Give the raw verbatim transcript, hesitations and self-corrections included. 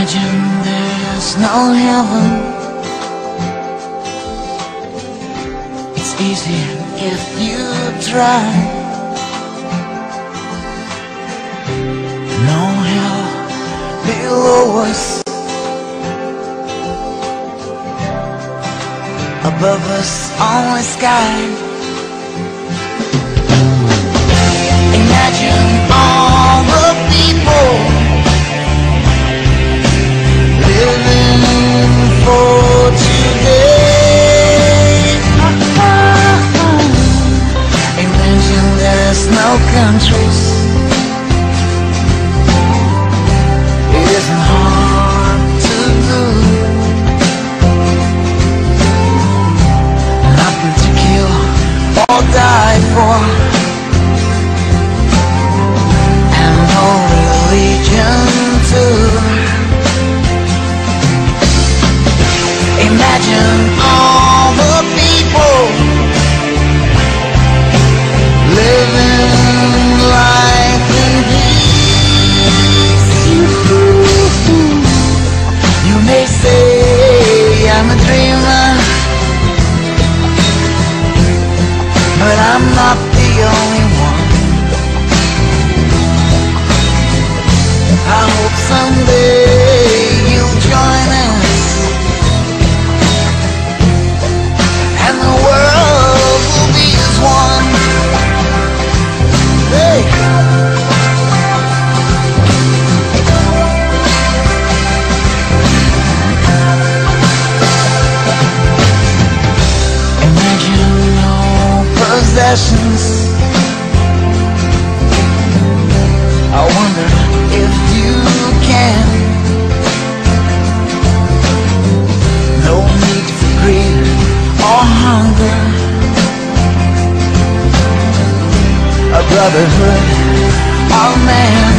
Imagine there's no heaven. It's easy if you try. No hell below us, above us only sky. Imagine all the people living for today. Imagine there's no countries. It isn't hard to do. Nothing to kill or die for, and no religion too. Imagine all the people living life in peace. You may say I'm a dreamer, but I'm not the only one. I hope someday you'll join us, and the world will be as one. Hey. Imagine no possessions. I wonder if you can. No need for greed or hunger. A brotherhood of man.